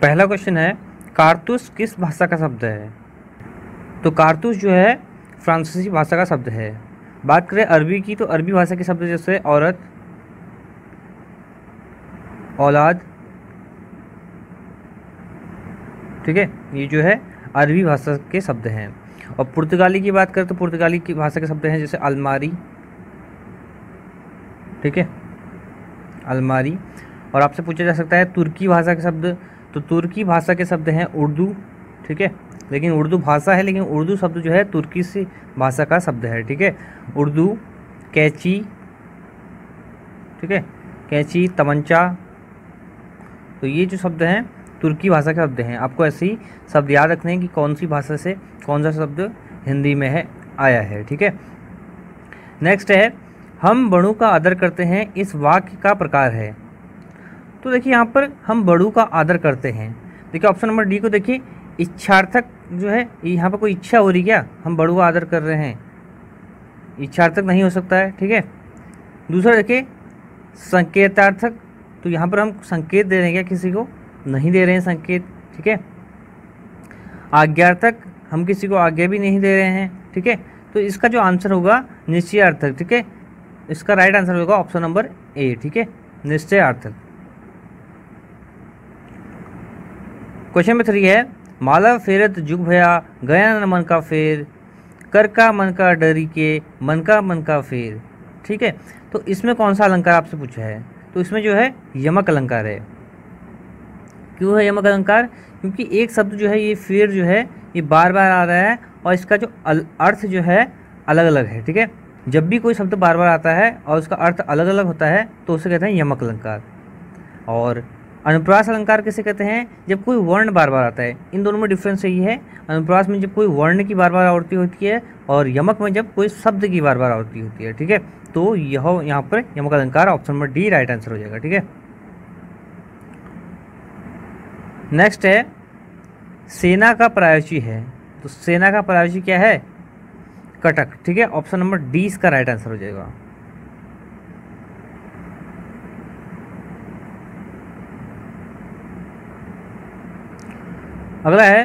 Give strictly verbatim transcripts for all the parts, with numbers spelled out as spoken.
पहला क्वेश्चन है कारतूस किस भाषा का शब्द है? तो कारतूस जो है फ्रांसीसी भाषा का शब्द है। बात करें अरबी की, तो अरबी भाषा के शब्द जैसे औरत, औलाद, ठीक है, ये जो है अरबी भाषा के शब्द हैं। और पुर्तगाली की बात करें तो पुर्तगाली की भाषा के शब्द हैं जैसे अलमारी, ठीक है, अलमारी। और आपसे पूछा जा सकता है तुर्की भाषा के शब्द, तो तुर्की भाषा के शब्द हैं उर्दू, ठीक है, लेकिन उर्दू भाषा है, लेकिन उर्दू शब्द जो है तुर्की से भाषा का शब्द है, ठीक है। उर्दू, कैंची, ठीक है, कैंची, तमंचा, तो ये जो शब्द हैं तुर्की भाषा के शब्द हैं। आपको ऐसे ही शब्द याद रखने हैं कि कौन सी भाषा से कौन सा शब्द हिंदी में है आया है, ठीक है। नेक्स्ट है हम बड़ों का आदर करते हैं, इस वाक्य का प्रकार है। तो देखिए यहाँ पर हम बड़ों का आदर करते हैं, देखिए ऑप्शन नंबर डी को देखिए, इच्छार्थक जो है, यहाँ पर कोई इच्छा हो रही क्या, हम बड़ों का आदर कर रहे हैं, इच्छार्थक नहीं हो सकता है, ठीक है। दूसरा देखिए संकेतार्थक, तो यहाँ पर हम संकेत दे रहे हैं क्या किसी को, नहीं दे रहे हैं संकेत, ठीक है। आज्ञार्थक, हम किसी को आज्ञा भी नहीं दे रहे हैं, ठीक है। तो इसका जो आंसर होगा निश्चयार्थक, ठीक है, इसका राइट आंसर होगा ऑप्शन नंबर ए, ठीक है, निश्चयार्थक। क्वेश्चन नंबर थ्री है माला फेरत जुग भया, गया न मन का फेर, कर का मन का डरी के, मन का मन का फेर, ठीक है। तो इसमें कौन सा अलंकार आपसे पूछा है, तो इसमें जो है यमक अलंकार है। क्यों है यमक अलंकार, क्योंकि एक शब्द जो है ये फेर जो है ये बार बार आ रहा है और इसका जो अर्थ जो है अलग अलग है, ठीक है। जब भी कोई शब्द बार बार आता है और उसका अर्थ अलग अलग होता है तो उसे कहते हैं यमक अलंकार। और अनुप्रास अलंकार किसे कहते हैं, जब कोई वर्ण बार बार आता है। इन दोनों में डिफरेंस यही है, अनुप्रास में जब कोई वर्ण की बार बार आवृत्ति होती है और यमक में जब कोई शब्द की बार बार आवृत्ति होती है, ठीक है। तो यह यहाँ पर यमक अलंकार option number D right answer हो जाएगा, ठीक है। नेक्स्ट है सेना का प्रायची है, तो सेना का प्रायची क्या है, कटक, ठीक है, ऑप्शन नंबर डी इसका राइट आंसर हो जाएगा। अगला है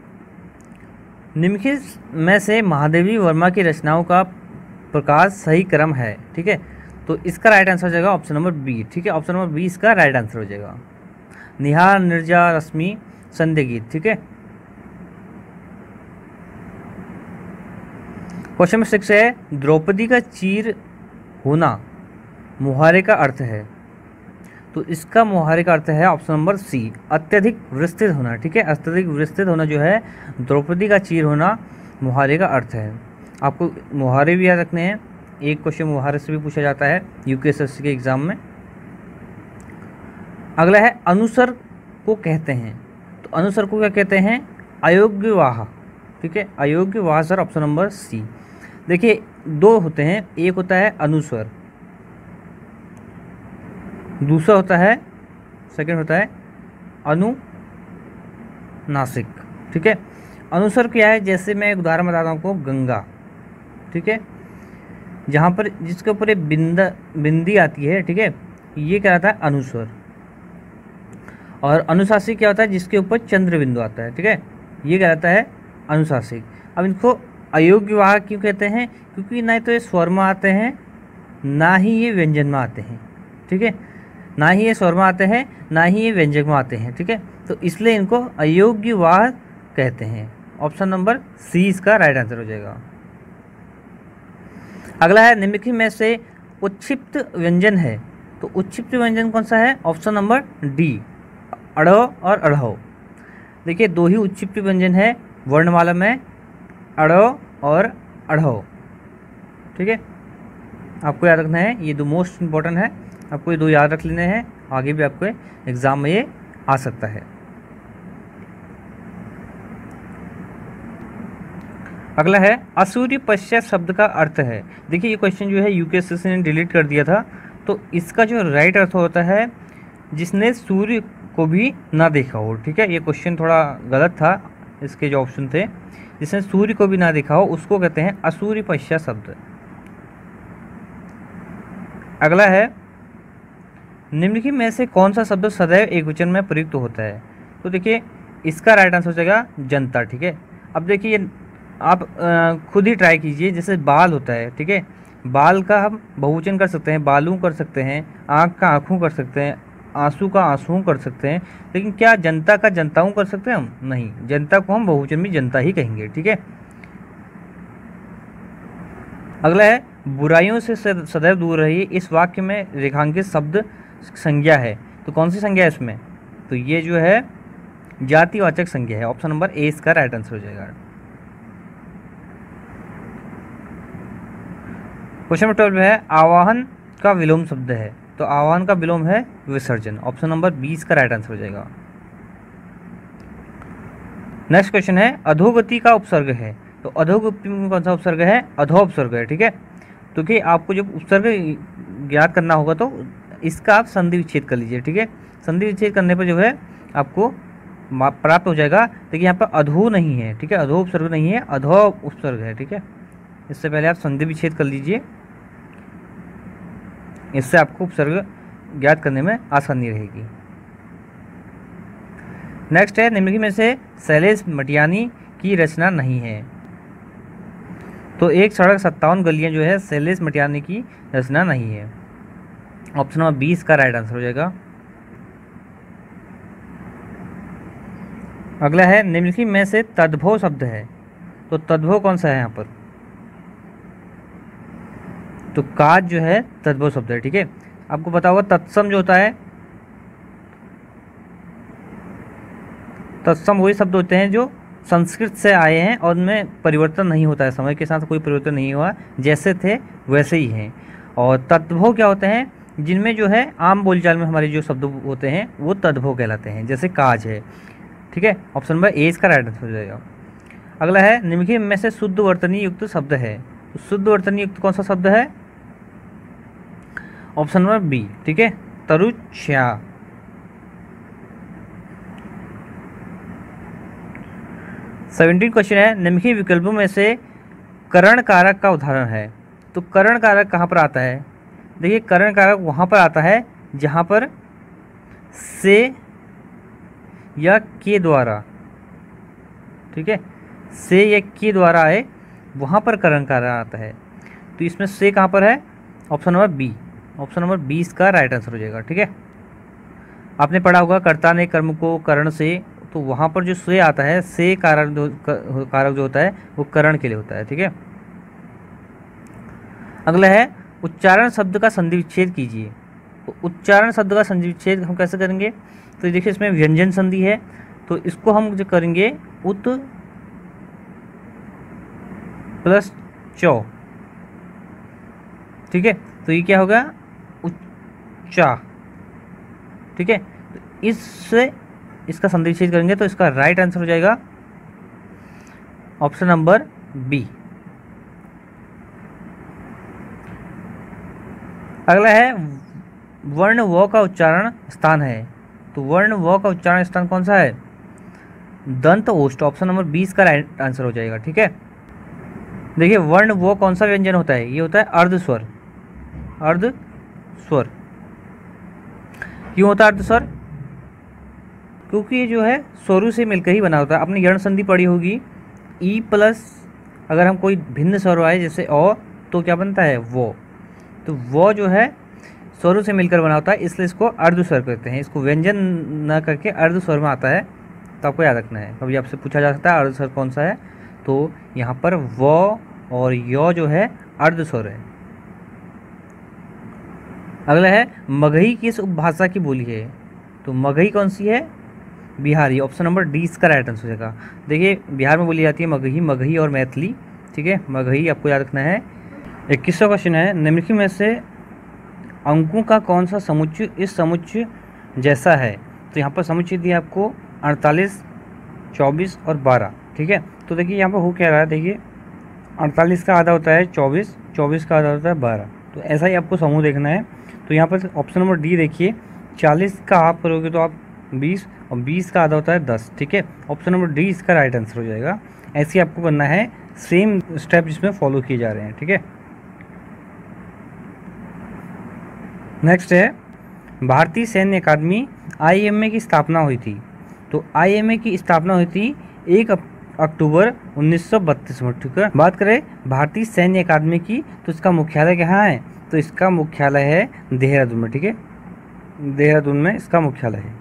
निम्नलिखित में से महादेवी वर्मा की रचनाओं का प्रकाश सही क्रम है, ठीक है। तो इसका राइट आंसर हो जाएगा ऑप्शन नंबर बी, ठीक है, ऑप्शन नंबर बी इसका राइट आंसर हो जाएगा। निहार, निर्जा, रश्मि, संध्या गीत, ठीक है। क्वेश्चन नंबर सिक्स है द्रौपदी का चीर होना मुहारे का अर्थ है, तो इसका मुहारे का अर्थ है ऑप्शन नंबर सी, अत्यधिक विस्तृत होना, ठीक है। अत्यधिक विस्तृत होना जो है द्रौपदी का चीर होना मुहारे का अर्थ है। आपको मुहारे भी याद रखने हैं, एक क्वेश्चन मुहारे से भी पूछा जाता है यूकेएसएससी के एग्जाम में। अगला है अनुसर को कहते हैं, तो अनुसर को क्या कहते हैं, अयोग्यवाह, ठीक है, अयोग्यवाह सर ऑप्शन नंबर सी। देखिए दो होते हैं, एक होता है अनुस्वर, दूसरा होता है सेकंड होता है अनुनासिक, ठीक है। अनुस्वर क्या है, जैसे मैं एक उदाहरण बताता हूँ आपको, गंगा, ठीक है, जहाँ पर जिसके ऊपर एक बिंदा बिंदी आती है, ठीक है, ये क्या रहता है अनुस्वर। और अनुशासिक क्या होता है, जिसके ऊपर चंद्र बिंदु आता है, ठीक है, ये क्या रहता है अनुशासिक। अब इनको अयोग्यवाह क्यों कहते हैं, क्योंकि ना तो ये स्वर में आते हैं ना ही ये व्यंजन में आते हैं, ठीक है, ना ही ये स्वर में आते हैं ना ही ये व्यंजक में आते हैं, ठीक है, तो इसलिए इनको अयोग्यवाह कहते हैं। ऑप्शन नंबर सी इसका राइट आंसर हो जाएगा। अगला है निम्नलिखित में से उच्छिप्त व्यंजन है, तो उच्छिप्त व्यंजन कौन सा है, ऑप्शन नंबर डी, अढ़ो और अढ़ो। देखिए दो ही उच्छिप्त व्यंजन है वर्णमाला में, अढ़ो और अढ़ो, ठीक है, आपको याद रखना है, ये दो मोस्ट इंपॉर्टेंट है, आपको ये दो याद रख लेने हैं, आगे भी आपको एग्जाम में ये आ सकता है। अगला है असूर्य पश्चात शब्द का अर्थ है। देखिए ये क्वेश्चन जो है यूकेएसएससी ने डिलीट कर दिया था, तो इसका जो राइट अर्थ होता है जिसने सूर्य को भी ना देखा हो, ठीक है, ये क्वेश्चन थोड़ा गलत था, इसके जो ऑप्शन थे, जिसने सूर्य को भी ना देखा हो उसको कहते हैं असूर्य पश्चात शब्द। अगला है निम्नलिखित में से कौन सा शब्द सदैव एकवचन में प्रयुक्त होता है, तो देखिए इसका राइट आंसर हो जाएगा जनता, ठीक है। अब देखिए आप खुद ही ट्राई कीजिए, जैसे बाल होता है, ठीक है, बाल का हम बहुवचन कर सकते हैं, बालू कर सकते हैं, आँख का आँखों कर सकते हैं, आंसू का आंसुओं कर सकते हैं, लेकिन क्या जनता का जनताओं कर सकते हैं हम? नहीं, जनता को हम बहुवचन में जनता ही कहेंगे, ठीक है। अगला है बुराइयों से सदैव दूर रहिए, इस वाक्य में रेखांकित शब्द संज्ञा है, तो कौन सी संज्ञा है इसमें? तो ये जो है जातिवाचक संज्ञा है, ऑप्शन नंबर ए इसका राइट आंसर हो जाएगा। क्वेश्चन नंबर ट्वेल्व है आवाहन का विलोम शब्द है, तो आवाहन का विलोम है विसर्जन, ऑप्शन नंबर बी इसका राइट आंसर हो जाएगा। नेक्स्ट क्वेश्चन है अधोगति का उपसर्ग है, तो अधोगति में कौन सा उपसर्ग है? अधोपसर्ग है, ठीक है। तो कि आपको जब उपसर्ग याद करना होगा तो इसका आप संधि विच्छेद कर लीजिए, ठीक है। संधि विच्छेद करने पर जो है आपको प्राप्त हो जाएगा। देखिए यहाँ पर अधो नहीं है, ठीक है, अधो उपसर्ग नहीं है, अधो उपसर्ग है, ठीक है। इससे पहले आप संधि विच्छेद कर लीजिए, इससे आपको उपसर्ग ज्ञात करने में आसानी रहेगी। नेक्स्ट है निम्नलिखित में से शैलेश मटियानी की रचना नहीं है, तो एक सड़क सत्तावन गलियां जो है शैलेश मटियानी की रचना नहीं है, ऑप्शन नंबर बीस का राइट आंसर हो जाएगा। अगला है निम्नलिखित में से तद्भव शब्द है, तो तद्भव कौन सा है यहाँ पर? तो काज जो है तद्भव शब्द है, ठीक है। आपको पता होगा तत्सम जो होता है, तत्सम वही शब्द होते हैं जो संस्कृत से आए हैं और उनमें परिवर्तन नहीं होता है, समय के साथ कोई परिवर्तन नहीं हुआ, जैसे थे वैसे ही हैं। और तद्भव क्या होते हैं? जिनमें जो है आम बोलचाल में हमारे जो शब्द होते हैं वो तद्भव कहलाते हैं, जैसे काज है, ठीक है। ऑप्शन नंबर ए इसका राइट आंसर हो जाएगा। अगला है निम्नलिखित में से शुद्ध वर्तनी युक्त शब्द है, तो शुद्ध वर्तनी युक्त कौन सा शब्द है? ऑप्शन नंबर बी, ठीक है, तरुच्छा। सेवेंटीन क्वेश्चन है निम्नलिखित विकल्पों में से करण कारक का उदाहरण है, तो करण कारक कहाँ पर आता है? देखिए करण कारक वहाँ पर आता है जहाँ पर से या के द्वारा, ठीक है, से या के द्वारा आए वहाँ पर करण कारक आता है। तो इसमें से कहाँ पर है? Option number B, option number B इसका राइट आंसर हो जाएगा, ठीक है। आपने पढ़ा होगा कर्ता ने कर्म को करण से, तो वहाँ पर जो से आता है, से कारक जो कारक जो होता है वो करण के लिए होता है, ठीक है। अगला है उच्चारण शब्द का संधि विच्छेद कीजिए, तो उच्चारण शब्द का संधि विच्छेद हम कैसे करेंगे? तो देखिए इसमें व्यंजन संधि है, तो इसको हम जो करेंगे उत प्लस चौ, ठीक है। तो ये क्या होगा? उच्चा, ठीक है। तो इससे इसका संधि विच्छेद करेंगे तो इसका राइट आंसर हो जाएगा ऑप्शन नंबर बी। अगला है वर्ण व का उच्चारण स्थान है, तो वर्ण व का उच्चारण स्थान कौन सा है? दंत ओष्ठ, ऑप्शन नंबर बी इसका राइट आंसर हो जाएगा, ठीक है। देखिए वर्ण वो कौन सा व्यंजन होता है? ये होता है अर्ध स्वर, अर्ध स्वर। क्यों होता है अर्ध स्वर? क्योंकि ये जो है स्वरू से मिलकर ही बना होता है। आपने यर्ण संधि पढ़ी होगी, ई प्लस अगर हम कोई भिन्न स्वर आए जैसे अ, तो क्या बनता है? वो। तो वो जो है स्वरों से मिलकर बना होता है, इसलिए इसको अर्ध स्वर कहते हैं। इसको व्यंजन न करके अर्ध स्वर में आता है, तो आपको याद रखना है। कभी आपसे पूछा जा सकता है अर्ध स्वर कौन सा है, तो यहाँ पर वो और यो जो है अर्ध स्वर है। अगला है मगही किस उपभाषा की बोली है? तो मगही कौन सी है? बिहारी, ऑप्शन नंबर डी इसका राइट आंसर हो जाएगा। देखिए बिहार में बोली जाती है मगही, मगही और मैथिली, ठीक है। मगही आपको याद रखना है। इक्कीसवां क्वेश्चन है निम्नलिखित में से अंकों का कौन सा समुच्चय इस समुच्चय जैसा है? तो यहाँ पर समुच्चय दिया आपको अड़तालीस, चौबीस और बारह, ठीक है। तो देखिए यहाँ पर हो क्या रहा है, देखिए अड़तालीस का आधा होता है चौबीस, चौबीस का आधा होता है बारह, तो ऐसा ही आपको समूह देखना है। तो यहाँ पर ऑप्शन नंबर डी देखिए, चालीस का हाफ करोगे तो आप बीस और बीस का आधा होता है दस, ठीक है। ऑप्शन नंबर डी इसका राइट आंसर हो जाएगा। ऐसे ही आपको करना है, सेम स्टेप जिसमें फॉलो किए जा रहे हैं, ठीक है। नेक्स्ट है भारतीय सैन्य अकादमी आई एम ए की स्थापना हुई थी, तो आईएमए की स्थापना हुई थी एक अक्टूबर उन्नीस सौ बत्तीस में, ठीक है। बात करें भारतीय सैन्य अकादमी की, तो इसका मुख्यालय कहाँ है, तो इसका मुख्यालय है देहरादून में, ठीक है, देहरादून में इसका मुख्यालय है।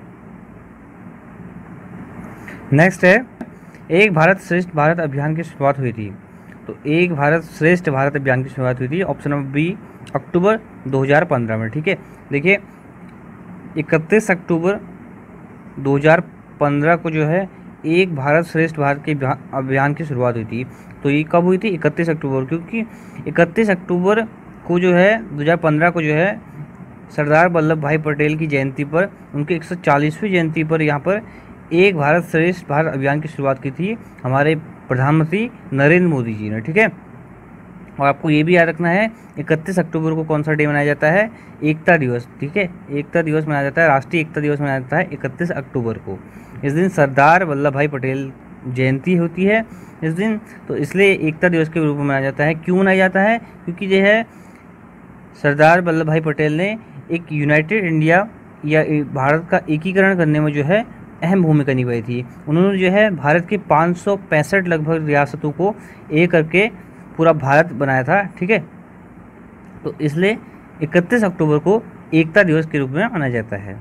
नेक्स्ट है एक भारत श्रेष्ठ भारत अभियान की शुरुआत हुई थी, तो एक भारत श्रेष्ठ भारत अभियान की शुरुआत हुई थी ऑप्शन नंबर बी अक्टूबर दो हज़ार पंद्रह में, ठीक है। देखिए इकतीस अक्टूबर दो हज़ार पंद्रह को जो है एक भारत श्रेष्ठ भारत के अभियान की शुरुआत हुई थी। तो ये कब हुई थी, इकतीस अक्टूबर, क्योंकि इकतीस अक्टूबर को जो है दो हज़ार पंद्रह को जो है सरदार वल्लभ भाई पटेल की जयंती पर, उनकी एक सौ चालीसवीं जयंती पर यहाँ पर एक भारत श्रेष्ठ भारत अभियान की शुरुआत की थी हमारे प्रधानमंत्री नरेंद्र मोदी जी ने, ठीक है। और आपको ये भी याद रखना है इकतीस अक्टूबर को कौन सा डे मनाया जाता है, एकता दिवस, ठीक है, एकता दिवस मनाया जाता है, राष्ट्रीय एकता दिवस मनाया जाता है इकतीस अक्टूबर को। इस दिन सरदार वल्लभ भाई पटेल जयंती होती है इस दिन, तो इसलिए एकता दिवस के रूप में मनाया जाता है। क्यों मनाया जाता है, क्योंकि जो है सरदार वल्लभ भाई पटेल ने एक यूनाइटेड इंडिया या भारत का एकीकरण करने में जो है अहम भूमिका निभाई थी। उन्होंने जो है भारत के पाँच सौ पैंसठ लगभग रियासतों को एक करके पूरा भारत बनाया था, ठीक है। तो इसलिए इकतीस अक्टूबर को एकता दिवस के रूप में मनाया जाता है।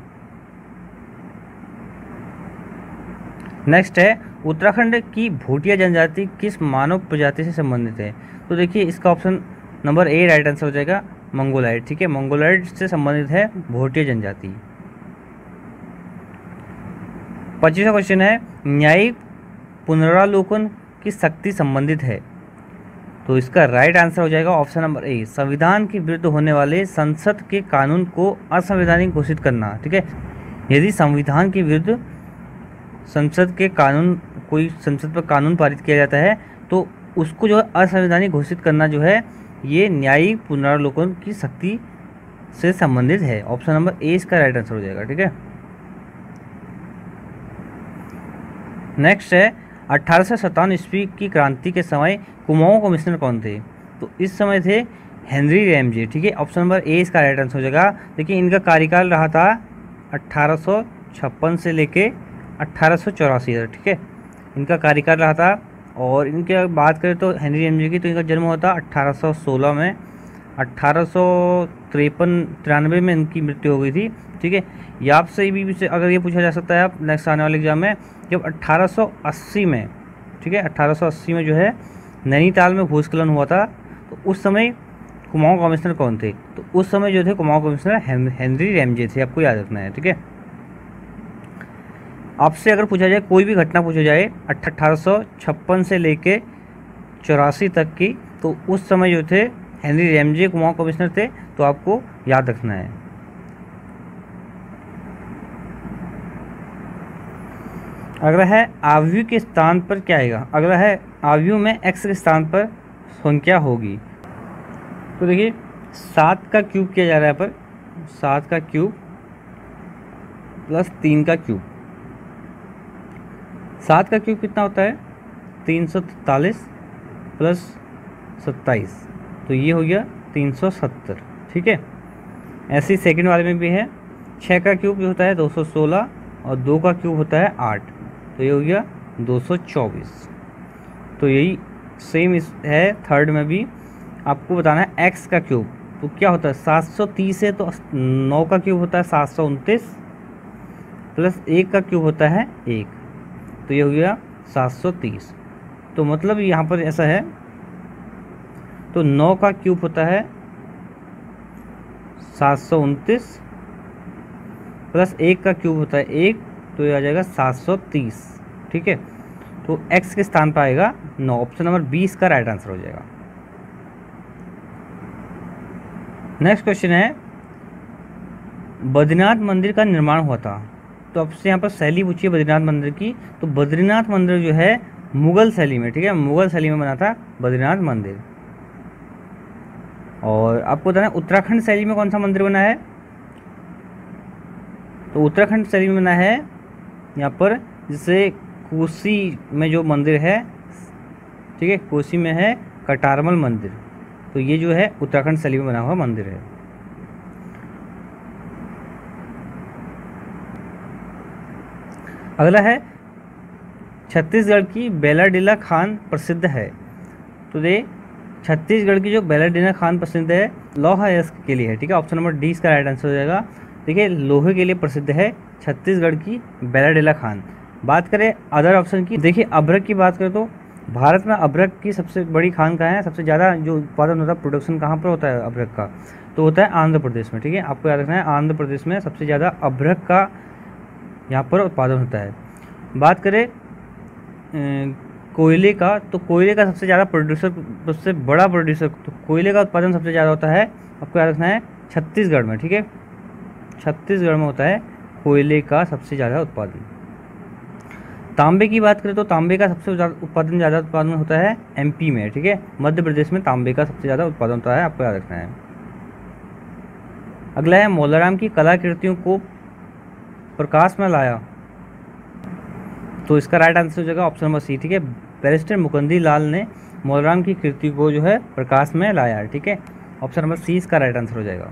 नेक्स्ट है उत्तराखंड की भोटिया जनजाति किस मानव प्रजाति से संबंधित है, तो देखिए इसका option number A right answer हो जाएगा मंगोलाइड, ठीक है, मंगोलाइड से संबंधित है भोटिया जनजाति। पच्चीसवां क्वेश्चन है न्यायिक पुनरावलोकन की शक्ति संबंधित है, तो इसका राइट आंसर हो जाएगा ऑप्शन नंबर ए संविधान के विरुद्ध होने वाले संसद के कानून को असंवैधानिक घोषित करना, ठीक है। यदि संविधान के विरुद्ध संसद के कानून, कोई संसद पर कानून पारित किया जाता है तो उसको जो है असंवैधानिक घोषित करना जो है ये न्यायिक पुनरावलोकन की शक्ति से संबंधित है। ऑप्शन नंबर ए इसका राइट आंसर हो जाएगा, ठीक है। नेक्स्ट है अठारह सौ सत्तावन ईस्वी की क्रांति के समय कुमाऊं कमिश्नर कौन थे, तो इस समय थे हेनरी रैमजे, ठीक है। ऑप्शन नंबर ए इसका राइट आंसर हो जाएगा। देखिए इनका कार्यकाल रहा था अट्ठारह सौ छप्पन से लेके अट्ठारह सौ चौरासी तक, ठीक है, इनका कार्यकाल रहा था। और इनके बात करें तो हेनरी रैमजे की, तो इनका जन्म हुआ था अट्ठारह सौ सोलह में, अट्ठारह सौ तिरपन तिरानवे में इनकी मृत्यु हो गई थी, ठीक है। या आपसे भी अगर ये पूछा जा सकता है आप नेक्स्ट आने वाले एग्जाम में, जब अट्ठारह सौ अस्सी में, ठीक है, अट्ठारह सौ अस्सी में जो है नैनीताल में भूस्खलन हुआ था, तो उस समय कुमाऊं कमिश्नर कौन थे, तो उस समय जो थे कुमाऊं कमिश्नर हेनरी रैमजे थे, आपको याद रखना है, ठीक है। आपसे अगर पूछा जाए कोई भी घटना पूछा जाए अट्ठारह सौ छप्पन से लेके चौरासी तक की, तो उस समय जो थे हेनरी रैमजे कुमाऊं कमिश्नर थे, तो आपको याद रखना है। अगला है आव्यूह के स्थान पर क्या आएगा, अगला है आव्यूह में एक्स के स्थान पर संख्या होगी, तो देखिए सात का क्यूब किया जा रहा है पर, सात का क्यूब प्लस तीन का क्यूब, सात का क्यूब कितना होता है तीन सौ तैंतालीस प्लस सत्ताईस, तो ये हो गया तीन सौ सत्तर, ठीक है। ऐसे ही सेकंड वाले में भी है, छः का क्यूब जो होता है दो सौ सोलह और दो का क्यूब होता है आठ, तो ये हो गया दो सौ चौबीस। तो यही सेम इस है थर्ड में भी, आपको बताना है एक्स का क्यूब, तो क्या होता है सात सौ तीस है, तो नौ का क्यूब होता है सात सौ उनतीस प्लस एक का क्यूब होता है एक, तो ये हो गया सात सौ तीस। तो मतलब यहाँ पर ऐसा है, तो नौ का क्यूब होता है सात सौ उनतीस प्लस एक का क्यूब होता है एक, तो ये आ जाएगा सात सौ तीस, ठीक है। तो x के स्थान पर आएगा नौ, ऑप्शन नंबर बी इसका राइट आंसर हो जाएगा। नेक्स्ट क्वेश्चन है बद्रीनाथ मंदिर का निर्माण हुआ था, तो आपसे यहाँ पर शैली पूछी है बद्रीनाथ मंदिर की, तो बद्रीनाथ मंदिर जो है मुगल शैली में, ठीक है, मुगल शैली में बना था बद्रीनाथ मंदिर। और आपको बताना है उत्तराखंड शैली में कौन सा मंदिर बना है, तो उत्तराखंड शैली में बना है यहाँ पर जैसे कोसी में जो मंदिर है, ठीक है, कोसी में है कटारमल मंदिर, तो ये जो है उत्तराखंड शैली में बना हुआ मंदिर है। अगला है छत्तीसगढ़ की बेलाडीला खान प्रसिद्ध है। तो ये छत्तीसगढ़ की जो बेलाडीला खान प्रसिद्ध है लोहा के लिए है, ठीक है। ऑप्शन नंबर डी इसका राइट आंसर हो जाएगा। देखिए लोहे के लिए प्रसिद्ध है छत्तीसगढ़ की बेलाडीला खान। बात करें अदर ऑप्शन की, देखिए अभ्रक की बात करें तो भारत में अभ्रक की सबसे बड़ी खान कहाँ है, सबसे ज़्यादा जो उत्पादन होता है, प्रोडक्शन कहाँ पर होता है अभ्रक का, तो होता है आंध्र प्रदेश में, ठीक है। आपको याद रखना है आंध्र प्रदेश में सबसे ज़्यादा अभ्रक का यहाँ पर उत्पादन होता है। बात करें कोयले का, तो कोयले का सबसे ज़्यादा प्रोड्यूसर, सबसे बड़ा प्रोड्यूसर, तो कोयले का उत्पादन सबसे ज़्यादा होता है, आपको याद रखना है छत्तीसगढ़ में, ठीक है। छत्तीसगढ़ में होता है कोयले का सबसे ज़्यादा उत्पादन। तांबे की बात करें तो तांबे का सबसे ज़्यादा उत्पादन ज़्यादा उत्पादन होता है एमपी में, ठीक है। मध्य प्रदेश में तांबे का सबसे ज़्यादा उत्पादन होता है, आपको याद रखना है। अगला है मौलाराम की कलाकृतियों को प्रकाश में लाया, तो इसका राइट आंसर हो जाएगा ऑप्शन नंबर सी, ठीक है। बैरिस्टर मुकुंदी लाल ने मौलाराम की कृति को जो है प्रकाश में लाया, ठीक है। ऑप्शन नंबर सी इसका राइट आंसर हो जाएगा।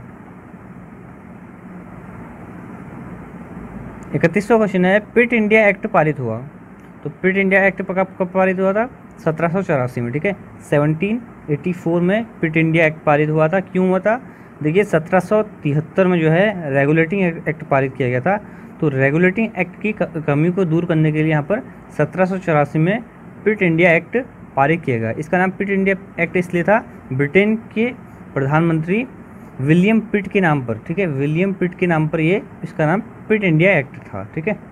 इकतीसवां क्वेश्चन है पिट इंडिया एक्ट पारित हुआ, तो पिट इंडिया एक्ट कब पारित हुआ था, सत्रह सौ चौरासी में, ठीक है। सेवनटीन एटी फोर में पिट इंडिया एक्ट पारित हुआ था। क्यों हुआ था, देखिए सत्रह सौ तिहत्तर में जो है रेगुलेटिंग एक्ट पारित किया गया था, तो रेगुलेटिंग एक्ट की कमी को दूर करने के लिए यहाँ पर सत्रह सौ चौरासी में पिट इंडिया एक्ट पारित किया गया। इसका नाम पिट इंडिया एक्ट इसलिए था, ब्रिटेन के प्रधानमंत्री विलियम पिट के नाम पर, ठीक है, विलियम पिट के नाम पर ये इसका नाम पिट इंडिया एक्ट था, ठीक है।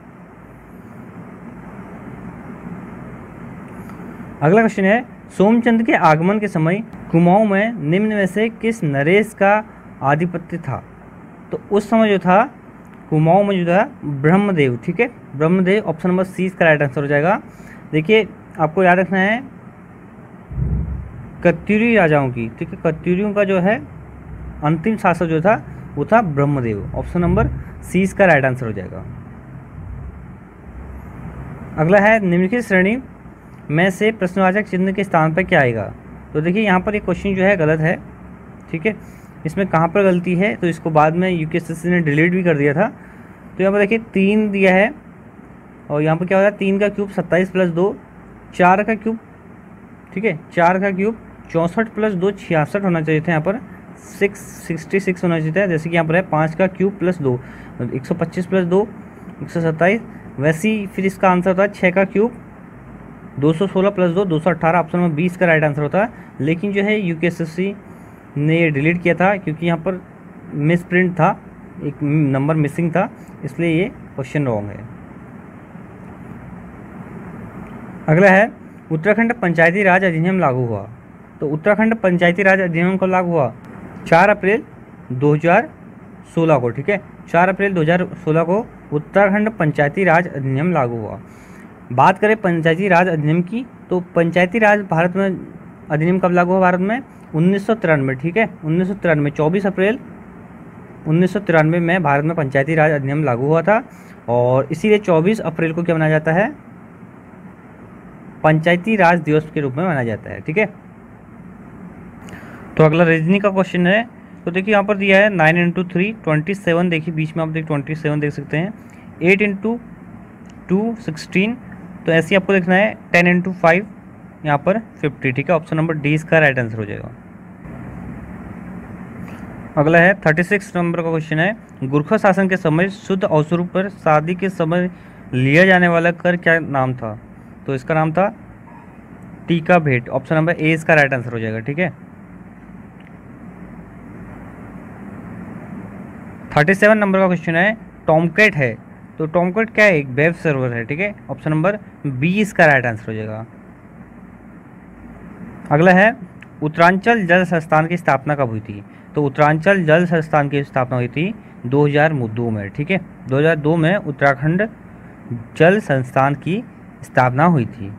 अगला क्वेश्चन है सोमचंद के आगमन के समय कुमाऊं में निम्न में से किस नरेश का आधिपत्य था, तो उस समय जो था कुमाऊं में जो था ब्रह्मदेव, ठीक है, ब्रह्मदेव। ऑप्शन नंबर सी इसका राइट आंसर हो जाएगा। देखिए आपको याद रखना है कत्यूरी राजाओं की, ठीक है, कत्यूरियों का जो है अंतिम शासक जो था वो था ब्रह्मदेव। ऑप्शन नंबर सी इसका राइट आंसर हो जाएगा। अगला है निम्नलिखित श्रेणी में से प्रश्नवाचक चिन्ह के स्थान पर क्या आएगा, तो देखिए यहाँ पर एक क्वेश्चन जो है गलत है, ठीक है। इसमें कहाँ पर गलती है, तो इसको बाद में यूकेएसएससी ने डिलीट भी कर दिया था। तो यहाँ पर देखिए तीन दिया है और यहाँ पर क्या होता है तीन का क्यूब सत्ताईस प्लस दो, चार का क्यूब, ठीक है, चार का क्यूब चौंसठ प्लस दो छियासठ होना चाहिए था, यहाँ पर सिक्स सिक्सटी सिक्स होना चाहिए था, जैसे कि यहाँ पर है पाँच का क्यूब प्लस दो एक सौ पच्चीस प्लस दो एक सौ सत्ताईस, वैसे ही फिर इसका आंसर होता है छः का क्यूब दो सौ सोलह प्लस दो दो सौ अट्ठारह। ऑप्शन नंबर बीस का राइट आंसर होता है, लेकिन जो है यूकेएसएससी ने ये डिलीट किया था क्योंकि यहाँ पर मिस प्रिंट था, एक नंबर मिसिंग था, इसलिए ये क्वेश्चन रॉन्ग है। अगला है उत्तराखंड पंचायती राज अधिनियम लागू हुआ, तो उत्तराखंड पंचायती राज अधिनियम कब लागू हुआ, चार अप्रैल दो हज़ार सोलह को, ठीक है, चार अप्रैल दो हज़ार सोलह को उत्तराखंड पंचायती राज अधिनियम लागू हुआ। बात करें पंचायती राज अधिनियम की, तो पंचायती राज भारत में अधिनियम कब लागू हुआ भारत में, उन्नीस सौ तिरानवे, ठीक है, उन्नीस सौ तिरानवे चौबीस अप्रैल उन्नीस सौ तिरानवे में भारत में पंचायती राज अधिनियम लागू हुआ था, और इसीलिए चौबीस अप्रैल को क्या मनाया जाता है, पंचायती राज दिवस के रूप में मनाया जाता है, ठीक है। तो अगला रीजनिंग का क्वेश्चन है, तो देखिए यहाँ पर दिया है nine into three twenty seven, देखिए बीच में आप देख ट्वेंटी सेवन देख सकते हैं, एट इंटू टू सिक्सटीन, तो ऐसे आपको देखना है टेन इंटू फाइव यहाँ पर फिफ्टी, ठीक है। ऑप्शन नंबर डी इसका राइट आंसर हो जाएगा। अगला है थर्टी सिक्स नंबर का क्वेश्चन है गुरखा शासन के समय शुद्ध अवसरों पर शादी के समय लिया जाने वाला कर क्या नाम था, तो इसका नाम था टीका भेंट। ऑप्शन नंबर ए इसका राइट आंसर हो जाएगा, ठीक है। थर्टी सेवन नंबर का क्वेश्चन है टॉमकैट है, तो टॉमकैट क्या है, एक वेब सर्वर है, ठीक है। ऑप्शन नंबर बी इसका राइट आंसर हो जाएगा। अगला है उत्तरांचल जल संस्थान की स्थापना कब हुई थी, तो उत्तरांचल जल संस्थान की स्थापना हुई थी दो हज़ार दो में, ठीक है, दो हज़ार दो में उत्तराखंड जल संस्थान की स्थापना हुई थी।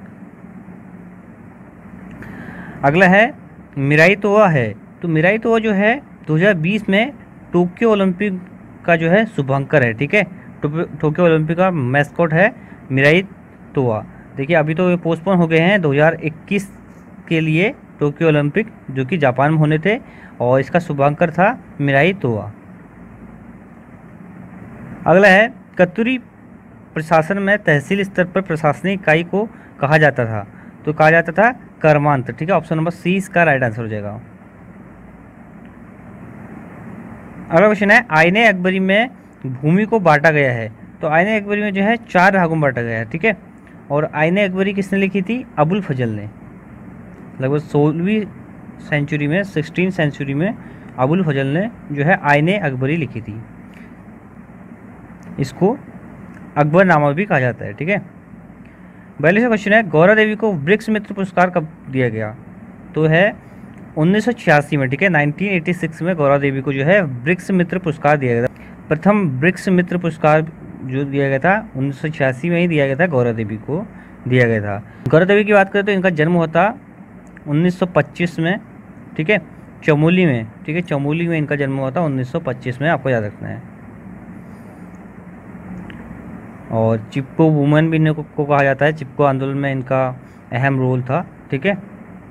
अगला है मिराई तोआ है, तो मिराई तोआ जो है दो हज़ार बीस में टोक्यो ओलंपिक का जो है शुभंकर है, ठीक है, टोक्यो ओलंपिक का मैस्कॉट है मिराई तोआ। देखिए अभी तो ये पोस्टपोन हो गए हैं दो हज़ार इक्कीस के लिए टोक्यो ओलंपिक, जो कि जापान में होने थे, और इसका शुभांकर था मिराई तोआ। अगला है कतुरी प्रशासन में तहसील स्तर पर प्रशासनिक इकाई को कहा जाता था? तो कहा जाता था कर्मांत। ठीक है, ऑप्शन नंबर सी इसका राइट आंसर हो जाएगा। अगला क्वेश्चन है, आईने अकबरी में भूमि को बांटा गया है। तो आईने अकबरी में जो है चार भागों में बांटा गया है। ठीक है, और आईने अकबरी किसने लिखी थी? अबुल फजल ने। लगभग सोलहवीं सेंचुरी में, सिक्सटीन सेंचुरी में अबुल फजल ने जो है आईने अकबरी लिखी थी। इसको अकबरनामा भी कहा जाता है। ठीक है, बयालीसवां क्वेश्चन है, गौरा देवी को ब्रिक्स मित्र पुरस्कार कब दिया गया? तो है उन्नीस सौ छियासी में। ठीक है, नाइनटीन एटी सिक्स में गौरा देवी को जो है ब्रिक्स मित्र पुरस्कार दिया गया था। प्रथम ब्रिक्स मित्र पुरस्कार जो दिया गया था उन्नीस सौ छियासी में ही दिया गया था, गौरा देवी को दिया गया था। गौरा देवी की बात करें तो इनका जन्म होता उन्नीस सौ पच्चीस में। ठीक है, चमोली में। ठीक है, चमोली में इनका जन्म हुआ था उन्नीस सौ पच्चीस में, आपको याद रखना है। और चिपको वुमेन भी इनको को कहा जाता है। चिपको आंदोलन में इनका अहम रोल था। ठीक है,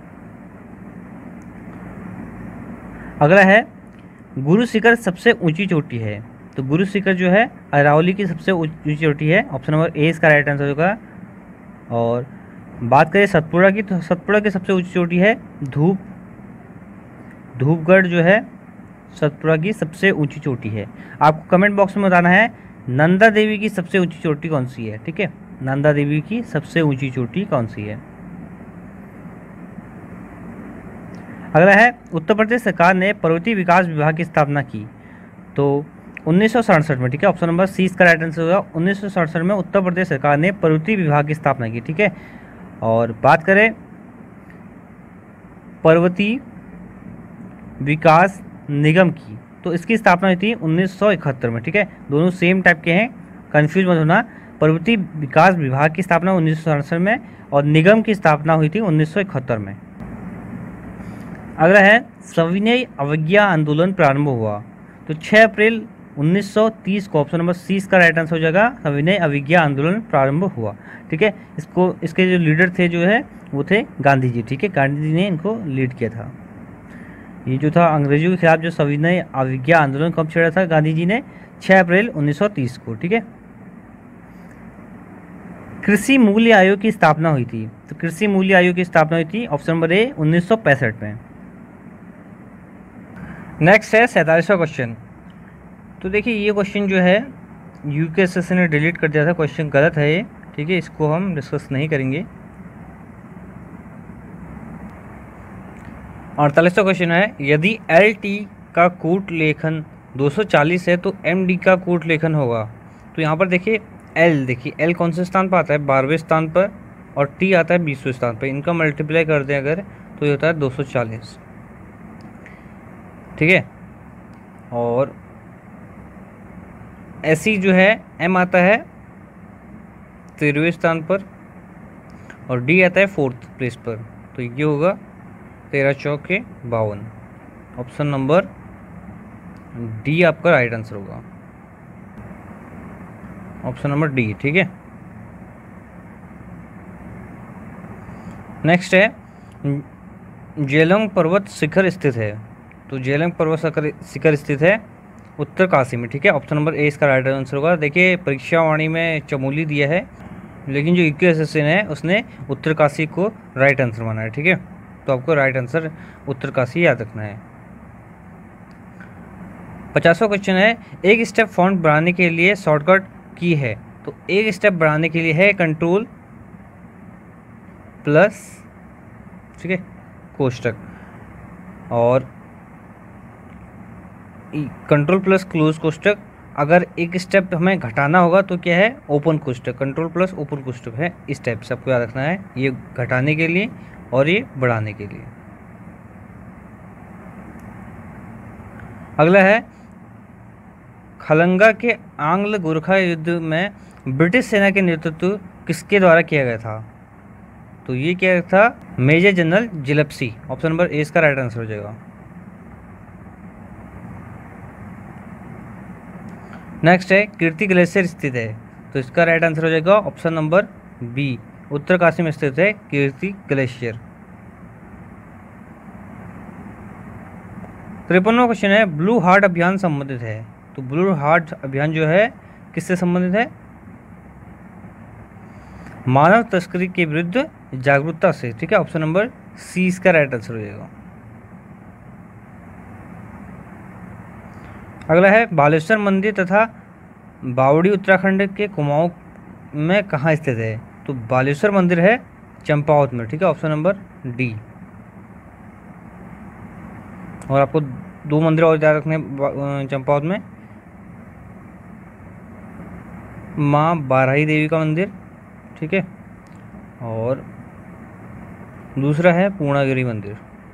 अगला है, गुरु शिखर सबसे ऊंची चोटी है। तो गुरु शिखर जो है अरावली की सबसे ऊंची चोटी है। ऑप्शन नंबर ए इसका राइट आंसर होगा। और बात करें सतपुड़ा की, तो सतपुड़ा की सबसे ऊंची चोटी है धूप धूपगढ़ जो है सतपुड़ा की सबसे ऊंची चोटी है। आपको कमेंट बॉक्स में बताना है नंदा देवी की सबसे ऊंची चोटी कौन सी है। ठीक है, नंदा देवी की सबसे ऊंची चोटी कौन सी है। अगला है, उत्तर प्रदेश सरकार ने पर्वतीय विकास विभाग की स्थापना की। तो उन्नीस सौ सड़सठ में। ठीक है, ऑप्शन नंबर सी इसका राइट आंसर होगा। उन्नीस सौ सड़सठ में उत्तर प्रदेश सरकार ने पर्वतीय विभाग की स्थापना की। ठीक है, और बात करें पर्वतीय विकास निगम की, तो इसकी स्थापना हुई थी उन्नीस सौ इकहत्तर में। ठीक है, दोनों सेम टाइप के हैं, कंफ्यूज मत होना। पर्वतीय विकास विभाग की स्थापना उन्नीस सौ सड़सठ में और निगम की स्थापना हुई थी उन्नीस सौ इकहत्तर में। अगला है, सविनय अवज्ञा आंदोलन प्रारंभ हुआ। तो छह अप्रैल उन्नीस सौ तीस को, ऑप्शन नंबर सी इसका राइट आंसर हो जाएगा, सविनय अवज्ञा आंदोलन प्रारंभ हुआ। ठीक है, इसको इसके जो लीडर थे जो है वो थे गांधी जी। ठीक है, गांधी जी ने इनको लीड किया था। ये जो था अंग्रेजों के खिलाफ जो सविनय अवज्ञा आंदोलन कब छेड़ा था गांधी जी ने? छह अप्रैल उन्नीस सौ तीस को। ठीक है, कृषि मूल्य आयोग की स्थापना हुई थी। तो कृषि मूल्य आयोग की स्थापना हुई थी ऑप्शन नंबर ए उन्नीस सौ पैंसठ में। नेक्स्ट है सैंतालीसवां क्वेश्चन। तो देखिए ये क्वेश्चन जो है यूकेएसएससी ने डिलीट कर दिया था, क्वेश्चन गलत है ये। ठीक है, इसको हम डिस्कस नहीं करेंगे। अड़तालीसवां क्वेश्चन है, यदि एल टी का कूट लेखन दो सौ चालीस है तो एम डी का कूट लेखन होगा। तो यहाँ पर देखिए एल, देखिए एल कौन से स्थान पर आता है? बारहवें स्थान पर, और टी आता है बीसवें स्थान पर। इनका मल्टीप्लाई कर दें अगर तो ये होता है दो सौ चालीस। ठीक है, और ऐसी जो है एम आता है तेरहवें स्थान पर और डी आता है फोर्थ प्लेस पर। तो ये होगा तेरह चौके बावन। ऑप्शन नंबर डी आपका राइट आंसर होगा, ऑप्शन नंबर डी। ठीक है, नेक्स्ट है, जेलोंग पर्वत शिखर स्थित है। तो जेलोंग पर्वत शिखर स्थित है उत्तर काशी में। ठीक है, ऑप्शन नंबर ए इसका राइट आंसर होगा। देखिए परीक्षा वाणी में चमोली दिया है, लेकिन जो यूकेएसएससी है उसने उत्तर काशी को राइट आंसर माना है। ठीक है, तो आपको राइट आंसर उत्तर काशी याद रखना है। पचासवां क्वेश्चन है, एक स्टेप फॉन्ट बढ़ाने के लिए शॉर्टकट की है। तो एक स्टेप बढ़ाने के लिए है कंट्रोल प्लस, ठीक है, कोष्टक, और कंट्रोल प्लस क्लोज कोष्टक। अगर एक स्टेप हमें घटाना होगा तो क्या है? ओपन कोष्टक। कंट्रोल प्लस ओपन कोष्टक है स्टेप, सबको याद रखना है, ये घटाने के लिए और ये बढ़ाने के लिए। अगला है, खलंगा के आंग्ल गोरखा युद्ध में ब्रिटिश सेना के नेतृत्व किसके द्वारा किया गया था? तो ये क्या था? Major general Gillespie. Option number A इसका राइट आंसर हो जाएगा। नेक्स्ट है, कीर्ति ग्लेशियर स्थित है। तो इसका राइट आंसर हो जाएगा ऑप्शन नंबर बी, उत्तरकाशी में स्थित है कीर्ति ग्लेशियर। तिरपनवा क्वेश्चन है, ब्लू हार्ट अभियान संबंधित है। तो ब्लू हार्ट अभियान जो है किससे संबंधित है? मानव तस्करी के विरुद्ध जागरूकता से, ठीक है। ऑप्शन नंबर सी इसका राइट आंसर हो जाएगा। अगला है बालेश्वर मंदिर तथा बावड़ी उत्तराखंड के कुमाऊं में कहाँ स्थित है? तो बालेश्वर मंदिर है चंपावत में, ठीक है। Option number D. और आपको दो मंदिर और याद रखने चंपावत में, माँ बाराही देवी का मंदिर, ठीक है, और दूसरा है पूर्णागिरी मंदिर।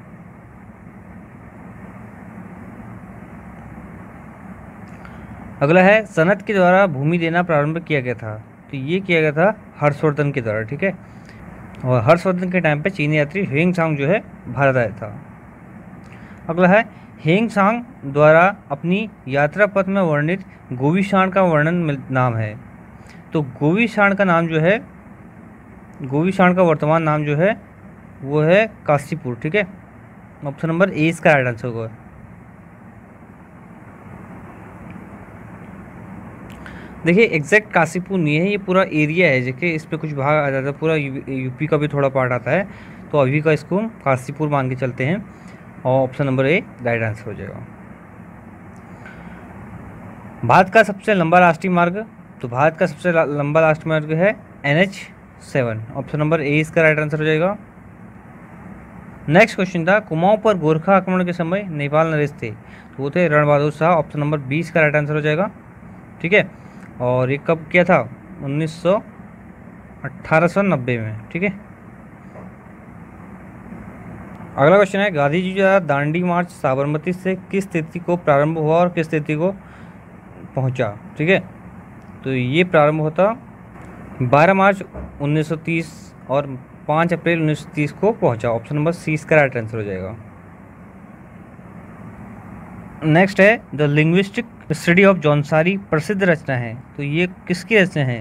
अगला है सनत के द्वारा भूमि देना प्रारंभ किया गया था? तो ये किया गया था हर्षवर्धन के द्वारा, ठीक है। और हर्षवर्धन के टाइम पे चीनी यात्री हेंग सांग जो है भारत आया था। अगला है हेंग सांग द्वारा अपनी यात्रा पथ में वर्णित गोविशाण का वर्णन नाम है? तो गोविशाण का नाम जो है, गोविशाण का वर्तमान नाम जो है वो है काशीपुर, ठीक है। ऑप्शन नंबर ए इसका राइट आंसर होगा। देखिए एग्जैक्ट काशीपुर नहीं है, ये पूरा एरिया है, देखिए इस पर कुछ भाग आ जाता है, पूरा यूपी का भी थोड़ा पार्ट आता है, तो अभी का इसको काशीपुर मान के चलते हैं और option number A right answer हो जाएगा। भारत का सबसे लंबा राष्ट्रीय मार्ग? तो भारत का सबसे लंबा राष्ट्रीय मार्ग है N H seven, option number A इसका राइट आंसर हो जाएगा। नेक्स्ट क्वेश्चन था कुमाऊं पर गोरखा आक्रमण के समय नेपाल नरेश थे? तो वो थे Ran Bahadur Shah, option number B इसका राइट आंसर हो जाएगा, ठीक है। और ये कब किया था? उन्नीस सौ अट्ठारह सौ नब्बे में, ठीक है। अगला क्वेश्चन है गांधी जी द्वारा दांडी मार्च साबरमती से किस तिथि को प्रारंभ हुआ और किस तिथि को पहुंचा, ठीक है। तो ये प्रारंभ होता बारह मार्च उन्नीस सौ तीस और पाँच अप्रैल उन्नीस सौ तीस को पहुंचा, ऑप्शन नंबर सी इसका राइट आंसर हो जाएगा। नेक्स्ट है the linguistic study of Jaunsari प्रसिद्ध रचना है? तो ये किसकी रचना है?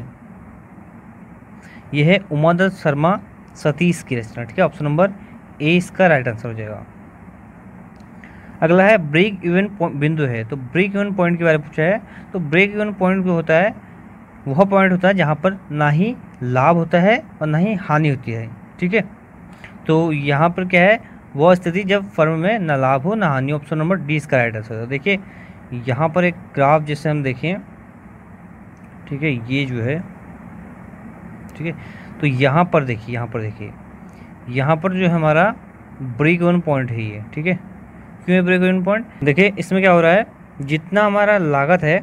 ये है उमादत्त शर्मा सतीश की रचना, ठीक है। ऑप्शन नंबर ए इसका राइट आंसर हो जाएगा। अगला है ब्रेक इवन बिंदु है? तो ब्रेक इवन पॉइंट के बारे में पूछा है। तो ब्रेक इवन पॉइंट जो होता है वह पॉइंट होता है जहाँ पर ना ही लाभ होता है और ना ही हानि होती है, ठीक है। तो यहाँ पर क्या है, वह स्थिति जब फर्म में ना लाभ हो ना हानि, ऑप्शन नंबर डी इसका राइट आंसर है। देखिए यहाँ पर एक ग्राफ जैसे हम देखें, ठीक है, ये जो है, ठीक है, तो यहाँ पर देखिए, यहाँ पर देखिए, यहाँ पर जो हमारा ब्रेक इवन पॉइंट है ये, ठीक है। क्यों है ब्रेक इवन पॉइंट? देखिए इसमें क्या हो रहा है, जितना हमारा लागत है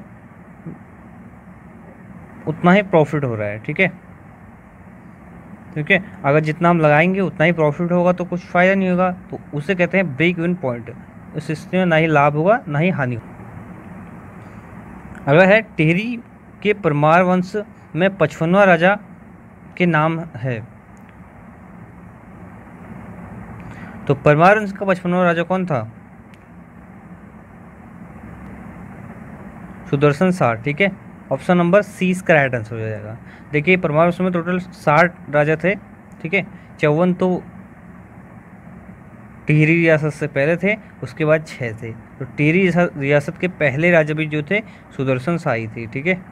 उतना ही प्रॉफिट हो रहा है, ठीक है, ठीक है। अगर जितना हम लगाएंगे उतना ही प्रॉफिट होगा तो कुछ फ़ायदा नहीं होगा, तो उसे कहते हैं ब्रेक इवन पॉइंट। इस स्थिति में ना ही लाभ होगा ना ही हानि होगा। अगला है टिहरी के परमार वंश में पचपनवां राजा के नाम है? तो परमार वंश का पचपनवां राजा कौन था? सुदर्शन शाह, ठीक है। ऑप्शन नंबर सी इसका राइट आंसर हो जाएगा। देखिए परमार वंश में टोटल साठ राजा थे, ठीक है। चौवन तो टिहरी रियासत से पहले थे, उसके बाद छः थे। तो टिहरी रियासत के पहले राजा भी जो थे सुदर्शन शाही थे, ठीक है।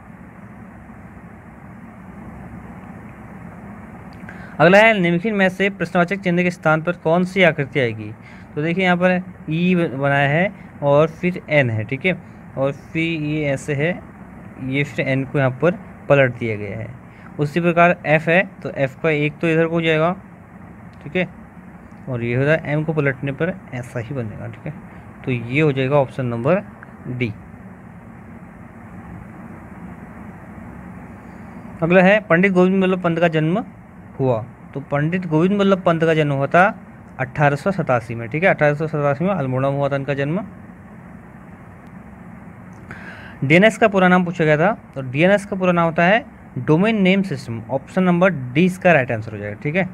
अगला है निम्नलिखित में से प्रश्नवाचक चिन्ह के स्थान पर कौन सी आकृति आएगी? तो देखिए यहाँ पर ई बनाया है और फिर एन है, ठीक है, और फिर ये ऐसे है, ये फिर एन को यहाँ पर पलट दिया गया है। उसी प्रकार एफ है तो एफ का एक तो इधर को हो जाएगा, ठीक है, और ये हो जाए एम को पलटने पर ऐसा ही बनेगा, ठीक है। तो ये हो जाएगा ऑप्शन नंबर डी। अगला है पंडित गोविंद बल्लभ पंत का जन्म हुआ? तो पंडित गोविंद बल्लभ पंत का जन्म हुआ था अठारह सौ सतासी में, ठीक है। अठारह सौ सतासी में अल्मोड़ा में हुआ था इनका जन्म। डीएनएस का पूरा नाम पूछा गया था, तो डीएनएस का पूरा नाम होता है domain name system, option number D इसका राइट आंसर हो जाएगा, ठीक है।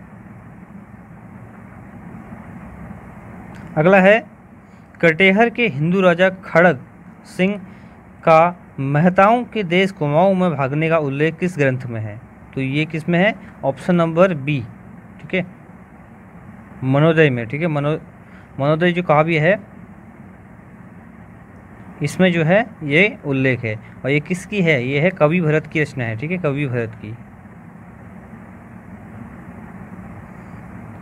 अगला है कटेहर के हिंदू राजा खड़ग सिंह का मेहताओं के देश कुमाऊं में भागने का उल्लेख किस ग्रंथ में है? तो ये किस में है? ऑप्शन नंबर बी, ठीक है, मनोदय में, ठीक है। मनो मनोदय जो काव्य है इसमें जो है ये उल्लेख है, और ये किसकी है? ये है कवि भरत की रचना है, ठीक है, कवि भरत की।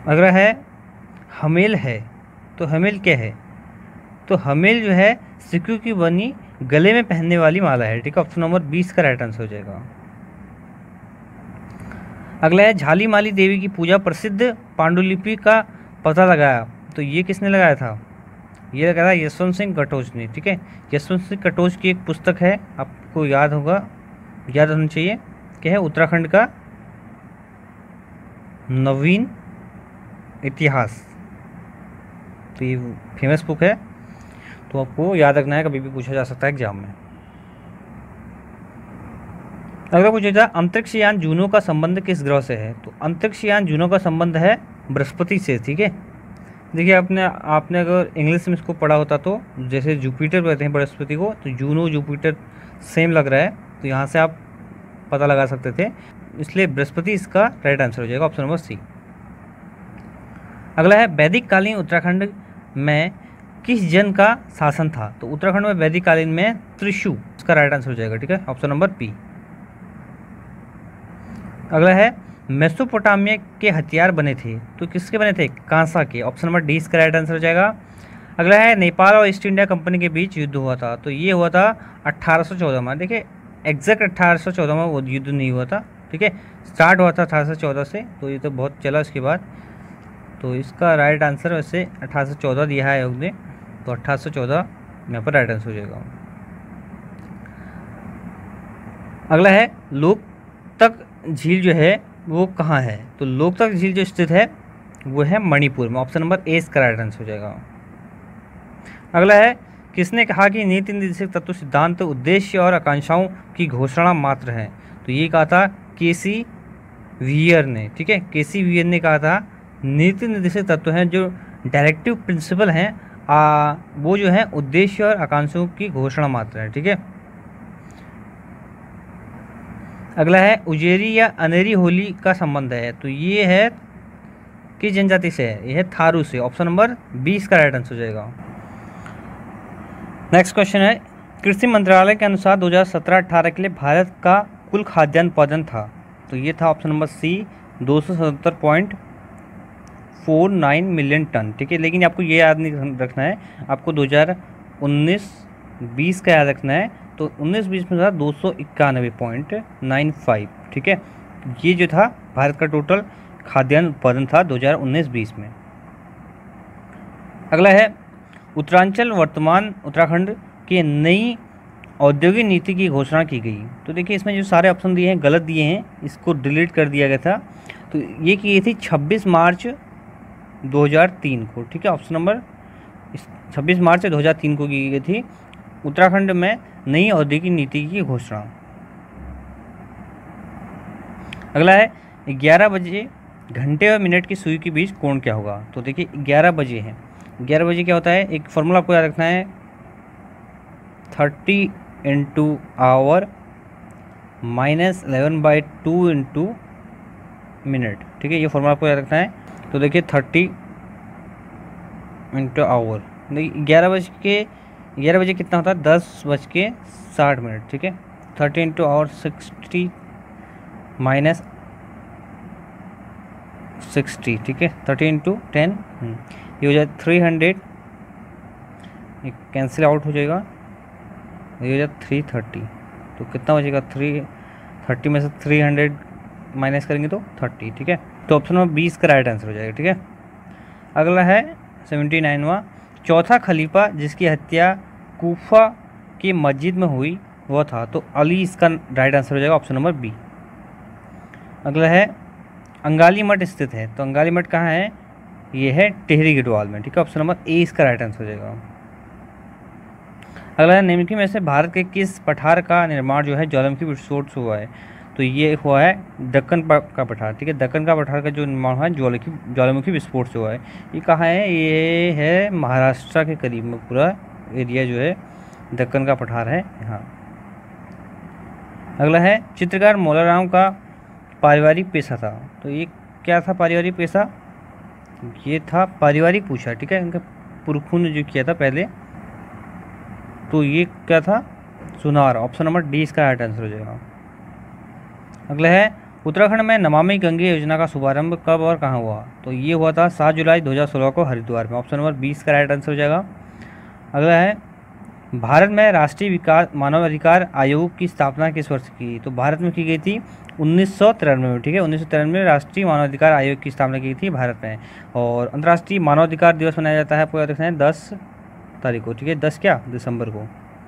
अगला है हमेल है, तो हमेल क्या है? तो हमेल जो है सिक्कों की बनी गले में पहनने वाली माला है, ठीक है। ऑप्शन नंबर बीस का राइट आंसर हो जाएगा। अगला है झाली माली देवी की पूजा प्रसिद्ध पांडुलिपि का पता लगाया, तो ये किसने लगाया था? ये लगाया था यशवंत सिंह कटोच ने, ठीक है। यशवंत सिंह कटोच की एक पुस्तक है, आपको याद होगा, याद होना चाहिए, क्या है? उत्तराखंड का नवीन इतिहास, तो ये फेमस बुक है, तो आपको याद रखना है, कभी भी पूछा जा सकता है एग्जाम में। अगला पूछा जाए अंतरिक्ष यान जूनो का संबंध किस ग्रह से है? तो अंतरिक्ष यान जूनो का संबंध है बृहस्पति से, ठीक है। देखिए आपने आपने अगर इंग्लिश में इसको पढ़ा होता तो जैसे जुपिटर कहते हैं बृहस्पति को, तो जूनो जुपिटर सेम लग रहा है, तो यहाँ से आप पता लगा सकते थे, इसलिए बृहस्पति इसका राइट आंसर हो जाएगा, ऑप्शन नंबर सी। अगला है वैदिक कालीन उत्तराखंड में किस जन का शासन था? तो उत्तराखंड में वैदिक कालीन में त्रिशु, इसका राइट आंसर हो जाएगा, ठीक है, ऑप्शन नंबर बी। अगला है मेसोपोटामिया के हथियार बने थे, तो किसके बने थे? कांसा के, ऑप्शन नंबर डी इसका राइट आंसर हो जाएगा। अगला है नेपाल और ईस्ट इंडिया कंपनी के बीच युद्ध हुआ था, तो ये हुआ था अट्ठारह सौ चौदह में, देखिए एग्जैक्ट अट्ठारह सौ चौदह में वो युद्ध नहीं हुआ था, ठीक है, स्टार्ट हुआ था अठारह सौ चौदह से, तो ये तो बहुत चला उसके बाद, तो इसका राइट आंसर वैसे अठारह सौ चौदह दिया है योग ने, तो अठारह सौ चौदह यहाँ पर राइट आंसर हो जाएगा। अगला है लोकतक झील जो है वो कहाँ है? तो लोकतक झील जो स्थित है वो है मणिपुर में, ऑप्शन नंबर ए इसका राइट आंसर हो जाएगा। अगला है किसने कहा कि नीति निर्देशक तत्व सिद्धांत उद्देश्य और आकांक्षाओं की घोषणा मात्र है? तो ये कहा था केसी वियर ने, ठीक है, केसी वियर ने कहा था नीति निर्देशक तत्व हैं जो डायरेक्टिव प्रिंसिपल हैं, आ, वो जो है उद्देश्य और आकांक्षाओं की घोषणा मात्र है, ठीक है। अगला है उजेरी या अनेरी होली का संबंध है, तो ये है किस जनजाति से है? ये है थारू से, ऑप्शन नंबर बीस का राइट आंसर हो जाएगा। नेक्स्ट क्वेश्चन है कृषि मंत्रालय के अनुसार दो हज़ार सत्रह अठारह के लिए भारत का कुल खाद्यान्न उत्पादन था, तो ये था ऑप्शन नंबर सी दो सौ सत्तर point four nine million ton, ठीक है। लेकिन आपको ये याद नहीं रखना है, आपको दो हज़ार उन्नीस बीस का याद रखना है, तो उन्नीस बीस में था दो सौ इक्यानवे पॉइंट नाइन फाइव, ठीक है। ये जो था भारत का टोटल खाद्यान्न उत्पादन था दो हज़ार उन्नीस बीस में। अगला है उत्तरांचल वर्तमान उत्तराखंड की नई औद्योगिक नीति की घोषणा की गई, तो देखिए इसमें जो सारे ऑप्शन दिए हैं गलत दिए हैं, इसको डिलीट कर दिया गया था, तो ये की गई थी छब्बीस मार्च दो हज़ार तीन को, ठीक है, ऑप्शन नंबर छब्बीस मार्च दो हज़ार तीन को की गई थी उत्तराखंड में नई औद्योगिक नीति की घोषणा। अगला है ग्यारह बजे घंटे और मिनट की सुई के बीच कोण क्या होगा? तो देखिए ग्यारह बजे है, ग्यारह बजे क्या होता है, एक फॉर्मूला आपको याद रखना है, thirty into hour minus eleven by two into minute, ठीक है, ये फॉर्मूला आपको याद रखना है। तो देखिए थर्टी इंटू आवर, देखिए ग्यारह बज के ग्यारह बजे कितना होता है, दस बज के साठ मिनट, ठीक है, thirty into hour sixty minus sixty, ठीक है, थर्टी इंटू टेन, ये हो जाए थ्री हंड्रेड, ये कैंसिल आउट हो जाएगा, ये हो जाए थ्री थर्टी, तो कितना बचेगा, थ्री थर्टी में से थ्री हंड्रेड माइनस करेंगे तो थर्टी, ठीक है, तो ऑप्शन नंबर बीस का राइट आंसर हो जाएगा, ठीक है। अगला है सेवेंटी नाइनवा चौथा खलीफा जिसकी हत्या कूफा की मस्जिद में हुई वह था, तो अली इसका राइट आंसर हो जाएगा, ऑप्शन नंबर बी। अगला है अंगाली मठ स्थित है, तो अंगाली मठ कहाँ है, ये है टिहरी गढ़वाल में, ठीक है, ऑप्शन नंबर ए इसका राइट आंसर हो जाएगा। अगला है निम्नलिखित में से भारत के किस पठार का निर्माण जो है ज्वालामुखी विस्फोट से हुआ है? तो ये हुआ है दक्कन का पठार, ठीक है, दक्कन का पठार का जो निर्माण हुआ है ज्वालामुखी ज्वालामुखी विस्फोट से हुआ है। ये कहाँ है, ये है महाराष्ट्र के करीब में, पूरा एरिया जो है दक्कन का पठार है यहाँ। अगला है चित्रकार मौलाराम का पारिवारिक पेशा था, तो ये क्या था पारिवारिक पेशा, ये था पारिवारिक पूछा, ठीक है, इनके पुरखों ने जो किया था पहले, तो ये क्या था सुनार, ऑप्शन नंबर डी इसका राइट आंसर हो जाएगा। अगला है उत्तराखंड में नमामि गंगे योजना का शुभारंभ कब और कहाँ हुआ? तो ये हुआ था सात जुलाई दो हज़ार सोलह को हरिद्वार में। ऑप्शन नंबर बीस का राइट आंसर हो जाएगा। अगला है, भारत में राष्ट्रीय विकास मानवाधिकार आयोग की स्थापना किस वर्ष की? तो भारत में की गई थी उन्नीस सौ तिरानवे में। ठीक है, उन्नीस सौ तिरानवे में राष्ट्रीय मानवाधिकार आयोग की स्थापना की गई थी भारत में। और अंतर्राष्ट्रीय मानवाधिकार दिवस मनाया जाता है, आपको याद रखना है, दस तारीख को। ठीक है, दस क्या दिसंबर को।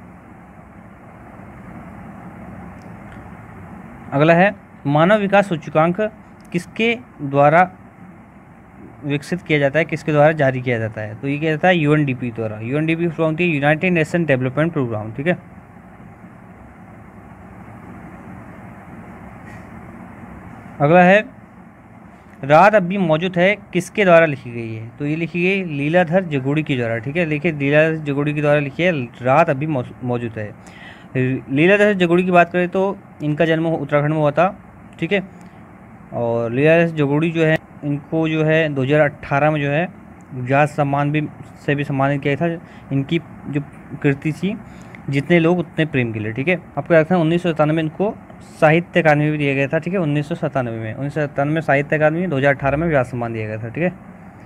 अगला है, मानव विकास सूचकांक किसके द्वारा विकसित किया जाता है, किसके द्वारा जारी किया जाता है? तो ये किया जाता है यूएनडीपी द्वारा। यूएनडीपी फॉर्म होती है यूनाइटेड नेशन डेवलपमेंट प्रोग्राम। ठीक है, अगला है, रात अब भी मौजूद है किसके द्वारा लिखी गई है? तो ये लिखी गई लीलाधर जगोड़ी के द्वारा। ठीक है, देखिए लीलाधर जगोड़ी के द्वारा लिखी है, रात अभी मौजूद है। लीलाधर जगोड़ी की बात करें तो इनका जन्म उत्तराखंड में हुआ था। ठीक है, और लीलाधर जगोड़ी जो है, इनको जो है दो हज़ार अठारह में जो है व्यास सम्मान भी से भी सम्मानित किया था। इनकी जो कृति थी, जितने लोग उतने प्रेम के लिए। ठीक है, आपको याद है उन्नीस सौ सत्तानवे में इनको साहित्य अकादमी भी दिया गया था। ठीक है, उन्नीस सौ सत्तानवे में उन्नीस सौ सत्तानवे में साहित्य अकादमी, दो हज़ार अठारह में व्यास सम्मान दिया गया था। ठीक है,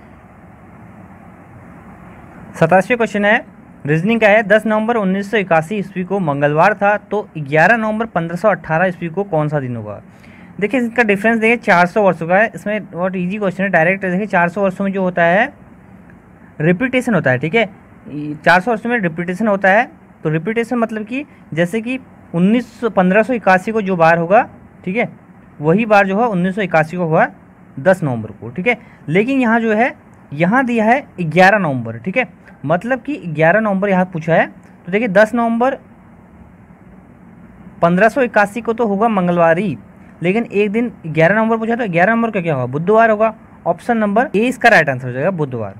सतासीवें क्वेश्चन है, रीजनिंग का है, दस नवंबर उन्नीस सौ इक्यासी ईस्वी को मंगलवार था, तो ग्यारह नवंबर पंद्रह सौ अट्ठारह ईस्वी को कौन सा दिन होगा? देखिए इसका डिफरेंस देखिए चार सौ वर्षों का है। इसमें बहुत इजी क्वेश्चन है, डायरेक्ट देखिए चार सौ वर्षों में जो होता है रिपीटेशन होता है। ठीक है, चार सौ वर्षों में रिपीटेशन होता है। तो रिपीटेशन मतलब कि जैसे कि उन्नीस सौ पंद्रह सौ इक्यासी को जो बार होगा, ठीक है, वही बार जो है उन्नीस सौ इक्यासी को हुआ दस नवंबर को। ठीक है, लेकिन यहाँ जो है, यहाँ दिया है ग्यारह नवंबर। ठीक है, मतलब कि ग्यारह नवंबर यहाँ पूछा है। तो देखिए दस नवंबर पंद्रह सौ इक्यासी को तो होगा मंगलवार ही, लेकिन एक दिन ग्यारह नवंबर पूछा, तो ग्यारह नवंबर का क्या होगा? बुधवार होगा। ऑप्शन नंबर ए इसका राइट आंसर हो जाएगा, बुधवार।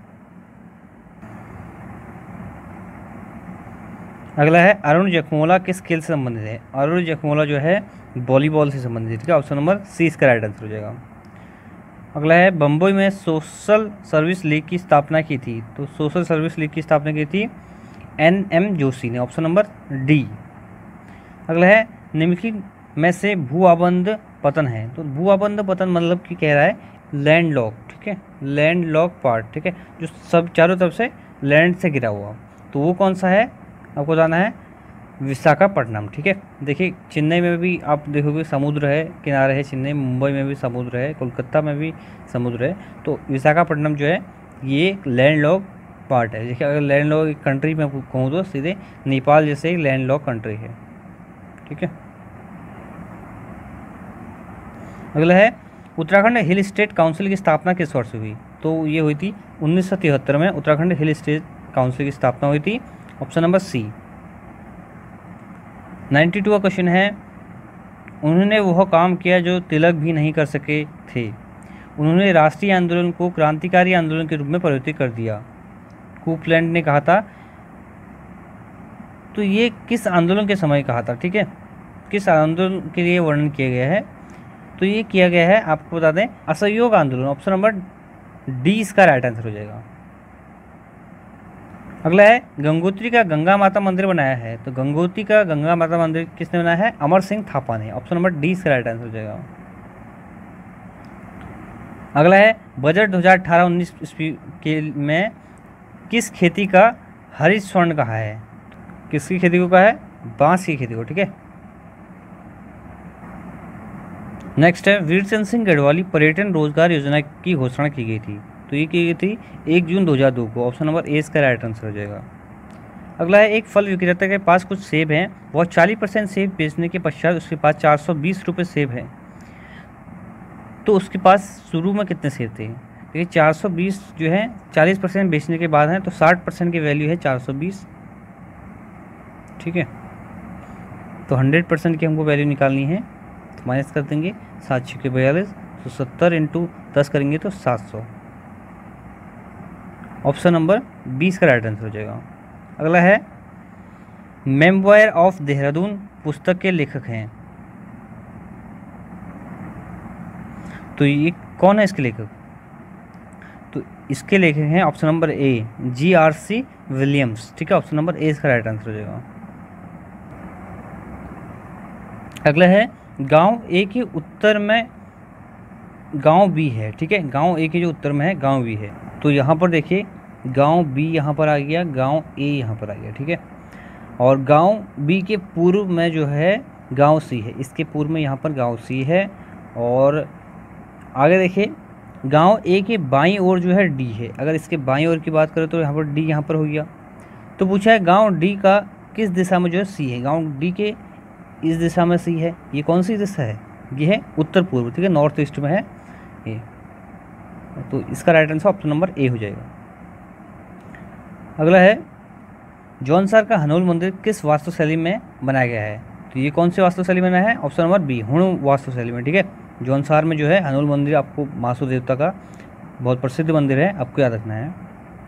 अगला है, अरुण जखमोला किस खेल से संबंधित है? अरुण जखमोला जो है वॉलीबॉल से संबंधित है। ठीक है, ऑप्शन नंबर सी इसका राइट आंसर हो जाएगा। अगला है, बम्बई में सोशल सर्विस लीग की स्थापना की थी। तो सोशल सर्विस लीग की स्थापना की थी एन एम जोशी ने। Option number D. अगला है, निम्नलिखित में से भू आबंध पतन है। तो भू आबंध पतन मतलब कि कह रहा है लैंड लॉक। ठीक है, लैंड लॉक पार्ट। ठीक है, जो सब चारों तरफ से लैंड से घिरा हुआ, तो वो कौन सा है? आपको जाना है विशाखापट्टनम। ठीक है, देखिए चेन्नई में भी आप देखोगे समुद्र है, किनारे है चेन्नई, मुंबई में भी समुद्र है, कोलकाता में भी समुद्र है। तो विशाखापट्टनम जो है ये लैंड लॉक पार्ट है। देखिए अगर लैंड लॉक एक कंट्री में कहूँ तो सीधे नेपाल जैसे एक लैंड लॉक कंट्री है। ठीक है, अगला है, उत्तराखंड हिल स्टेट काउंसिल की स्थापना किस वर्ष हुई? तो ये हुई थी उन्नीस सौ तिहत्तर में उत्तराखंड हिल स्टेट काउंसिल की स्थापना हुई थी। Option number C. बानवे का क्वेश्चन है, उन्होंने वह काम किया जो तिलक भी नहीं कर सके थे। उन्होंने राष्ट्रीय आंदोलन को क्रांतिकारी आंदोलन के रूप में परिवर्तित कर दिया, कूपलैंड ने कहा था। तो ये किस आंदोलन के समय कहा था? ठीक है, किस आंदोलन के लिए वर्णन किया गया है? तो ये किया गया है, आपको बता दें, असहयोग आंदोलन। ऑप्शन नंबर डी इसका राइट आंसर हो जाएगा। अगला है, गंगोत्री का गंगा माता मंदिर बनाया है। तो गंगोत्री का गंगा माता मंदिर किसने बनाया है? अमर सिंह थापा ने। ऑप्शन नंबर डी इसका राइट आंसर हो जाएगा। अगला है, बजट दो हज़ार अठारह उन्नीस ईस्वी के में किस खेती का हरित स्वर्ण कहा है? किसकी खेती को कहा है? बांस की खेती को। ठीक है, नेक्स्ट है, वीरचंद सिंह गढ़वाली पर्यटन रोजगार योजना की घोषणा की गई थी। तो ये की गई थी एक जून दो हज़ार दो को। ऑप्शन नंबर ए इसका राइट आंसर हो जाएगा। अगला है, एक फल विक्रेता के पास कुछ सेब हैं, वह चालीस परसेंट सेब बेचने के पश्चात उसके पास चार सौ बीस रुपये सेब है। तो उसके पास शुरू में कितने सेब थे? देखिए चार सौ बीस जो है चालीस परसेंट बेचने के बाद है, तो साठ परसेंट की वैल्यू है चार सौ बीस। ठीक है, तो हंड्रेड परसेंट की हमको वैल्यू निकालनी है, तो माइनस कर देंगे, सात छः के बयालीस, तो सत्तर इंटू दस करेंगे तो सात सौ। ऑप्शन नंबर बीस का राइट आंसर हो जाएगा। अगला है, मेमोयर ऑफ देहरादून पुस्तक के लेखक हैं। तो ये कौन है इसके लेखक? तो इसके लेखक हैं option number A G R C Williams. ठीक है, ऑप्शन नंबर ए इसका राइट आंसर हो जाएगा। अगला है, गांव ए के उत्तर में गांव बी है, ठीक है। गांव ए के जो उत्तर में है गांव बी है, तो यहाँ पर देखिए गांव बी यहाँ पर आ गया, गांव ए यहाँ पर आ गया, ठीक है। और गांव बी के पूर्व में जो है गांव सी है, इसके पूर्व में यहाँ पर गांव सी है। और आगे देखिए गांव ए के बाईं ओर जो है डी है, अगर इसके बाईं ओर की बात करें तो यहाँ पर डी यहाँ पर हो गया। तो पूछा है गांव डी का किस दिशा में जो है सी है, गांव डी के इस दिशा में सी है, ये कौन सी दिशा है, ये है उत्तर पूर्व, ठीक है, नॉर्थ ईस्ट में है ये। तो इसका right answer option number A हो जाएगा। अगला है जौनसार का हनोल मंदिर किस वास्तुशैली में बनाया गया है, तो ये कौन सी वास्तुशैली में बना है, ऑप्शन नंबर बी हुण वास्तुशैली में, ठीक है। जौनसार में जो है हनोल मंदिर आपको महासूर देवता का बहुत प्रसिद्ध मंदिर है, आपको याद रखना है।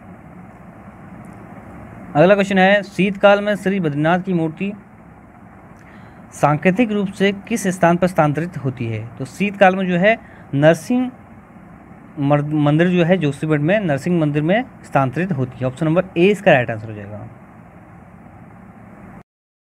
अगला क्वेश्चन है शीतकाल में श्री बद्रीनाथ की मूर्ति सांकेतिक रूप से किस स्थान पर स्थानांतरित होती है, तो शीतकाल में जो है नरसिंह मंदिर जो है जोशीमठ में नरसिंह मंदिर में स्थानांतरित होती है, ऑप्शन नंबर ए इसका राइट आंसर हो जाएगा।